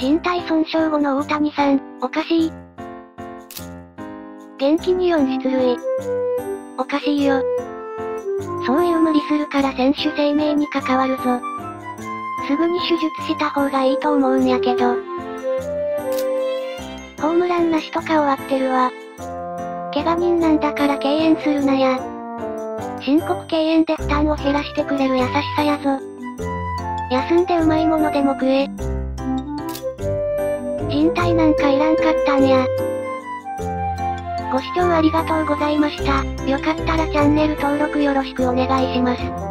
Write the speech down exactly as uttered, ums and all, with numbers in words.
人体損傷後の大谷さん、おかしい。元気によん出塁。おかしいよ。そういう無理するから選手生命に関わるぞ。すぐに手術した方がいいと思うんやけど。ホームランなしとか終わってるわ。怪我人なんだから敬遠するなや。申告敬遠で負担を減らしてくれる優しさやぞ。休んでうまいものでも食え。人体なんかいらんかったんや。ご視聴ありがとうございました。よかったらチャンネル登録よろしくお願いします。